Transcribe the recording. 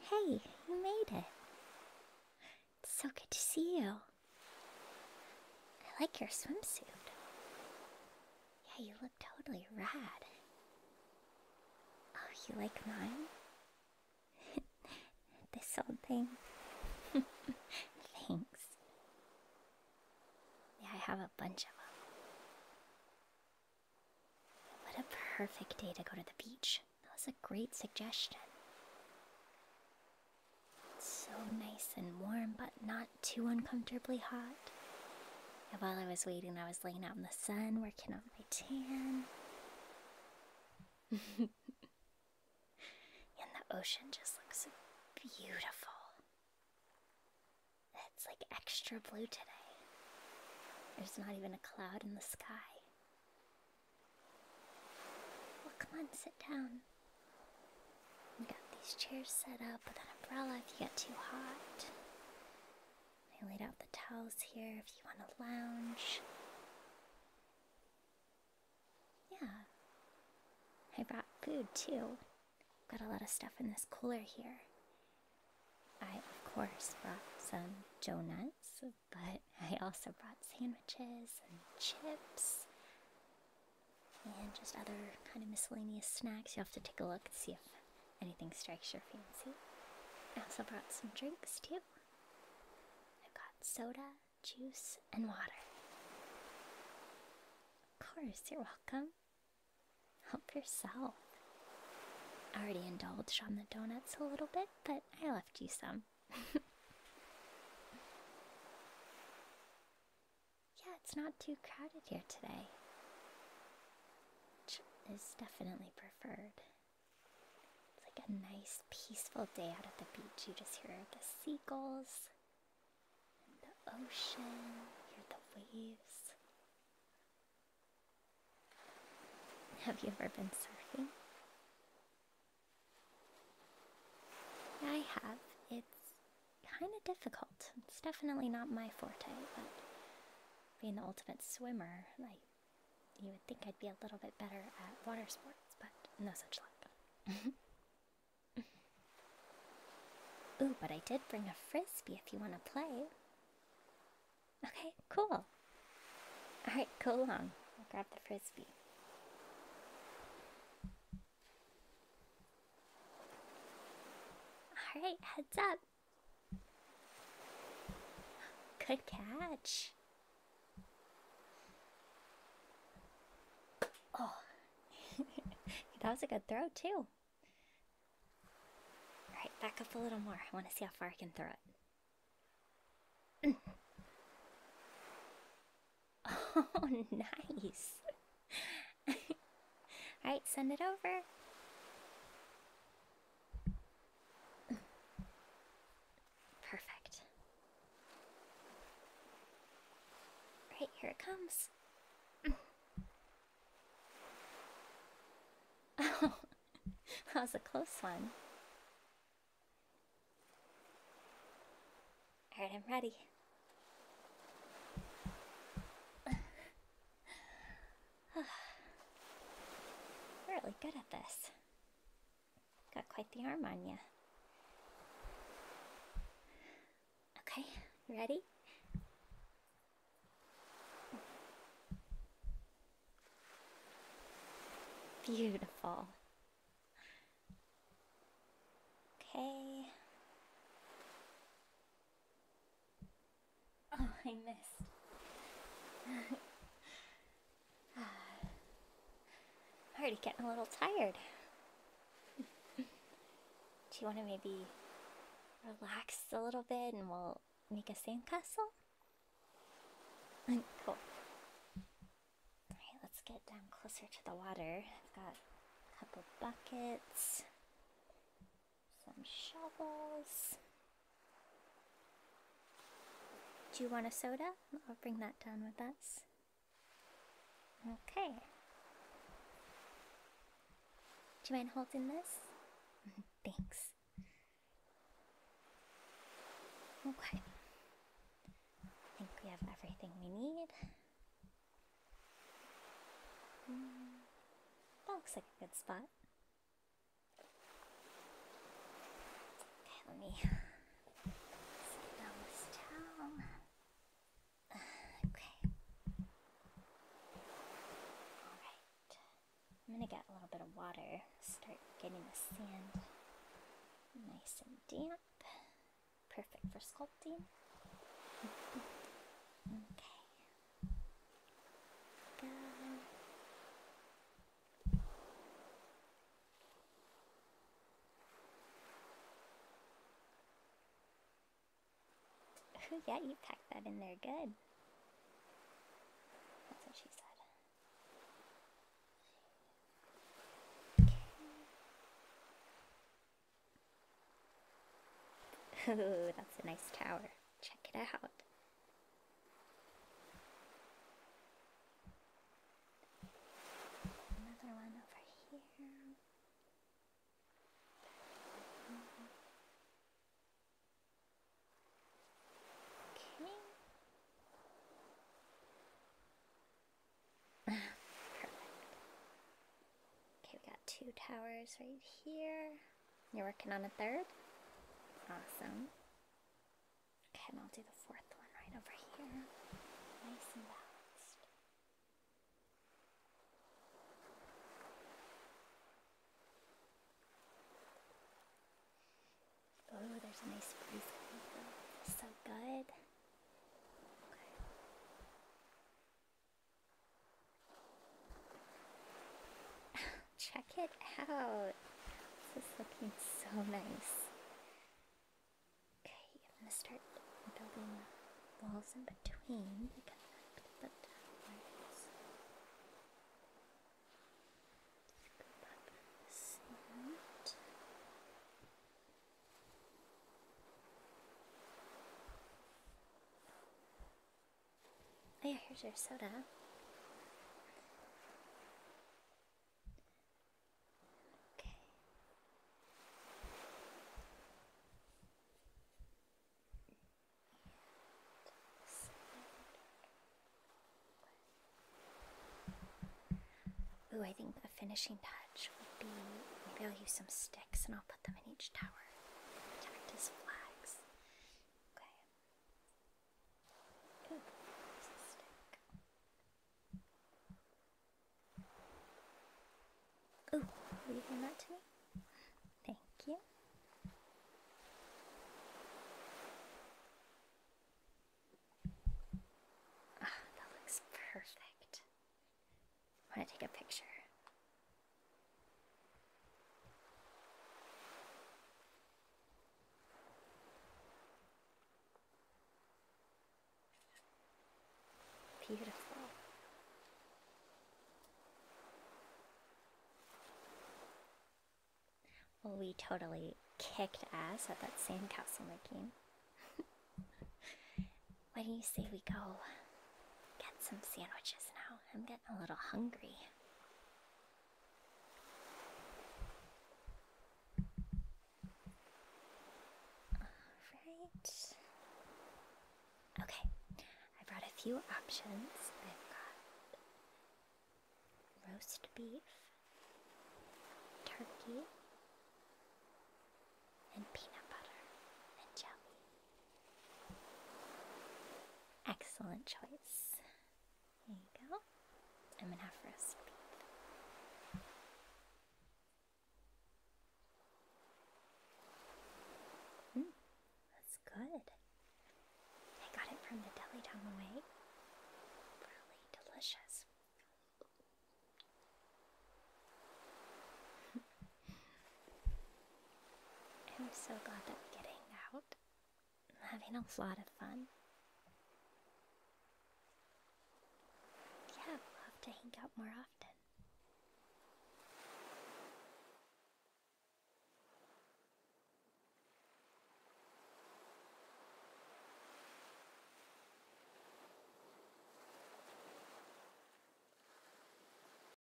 Hey, you made it. It's so good to see you. I like your swimsuit. Yeah, you look totally rad. Oh, you like mine? This old thing? Thanks. Yeah, I have a bunch of them. What a perfect day to go to the beach. That was a great suggestion. It's so nice and warm, but not too uncomfortably hot. And while I was waiting, I was laying out in the sun, working on my tan. And the ocean just looks beautiful. It's like extra blue today. There's not even a cloud in the sky. Well, come on, sit down. We got these chairs set up with an umbrella if you get too hot. I laid out the towels here if you want to lounge. Yeah. I brought food too. Got a lot of stuff in this cooler here. I, of course, brought some donuts, but I also brought sandwiches and chips and just other kind of miscellaneous snacks. You have to take a look and see if anything strikes your fancy. I also brought some drinks too. I've got soda, juice, and water. Of course, you're welcome. Help yourself. I already indulged on the donuts a little bit, but I left you some. Yeah, it's not too crowded here today, which is definitely preferred. It's like a nice, peaceful day out at the beach. You just hear the seagulls, and the ocean, hear the waves. Have you ever been surfing? Yeah, I have. It's kind of difficult. It's definitely not my forte, but being the ultimate swimmer, you would think I'd be a little bit better at water sports, but no such luck. Ooh, but I did bring a frisbee if you want to play. Okay, cool. Alright, go along. I'll grab the frisbee. Alright, heads up. Good catch. Oh, that was a good throw, too. Alright, back up a little more. I want to see how far I can throw it. Oh, nice. Alright, send it over. Perfect. Right, here it comes. Oh, that was a close one. Alright, I'm ready. Really good at this. Got quite the arm on you. Okay, ready? Beautiful. Okay. Oh, I missed. I'm already getting a little tired. Do you want to maybe relax a little bit and we'll make a sandcastle? Cool. Alright, let's get down closer to the water. I've got a couple buckets, some shovels. Do you want a soda? I'll bring that down with us. Okay. Do you mind holding this? Thanks. Okay. I think we have everything we need. That looks like a good spot. Okay, damp. Perfect for sculpting. Okay. Go. Yeah, you packed that in there good. That's what she said. Okay. Ooh, that's a nice tower. Check it out. Another one over here. Okay. Perfect. Okay, we got 2 towers right here. You're working on a third? Awesome. Okay, and I'll do the 4th one right over here. Nice and balanced. Oh, there's a nice breeze coming through. So good. Check it out. This is looking so nice. Okay, I'm gonna start building walls in between to connect the towers. Scoop up the cement. Oh yeah, here's your soda. Okay. Ooh, I think the finishing touch would be, maybe I'll use some sticks and I'll put them in each tower to act as flags. Okay. Ooh, there's a stick. Ooh, will you hand that to me? Thank you. Ah, that looks perfect. I want to take a picture. Beautiful. Well, we totally kicked ass at that sandcastle making. Why do you say we go get some sandwiches now? I'm getting a little hungry. Alright. Okay, I brought a few options. I've got roast beef, turkey, and peanut butter and jelly. Excellent choice. Here you go. I'm gonna have roast beef. That's good. I got it from the deli down the way. Really delicious. I'm so glad that we get to hang out. I'm having a lot of fun. Yeah, I'd love to hang out more often.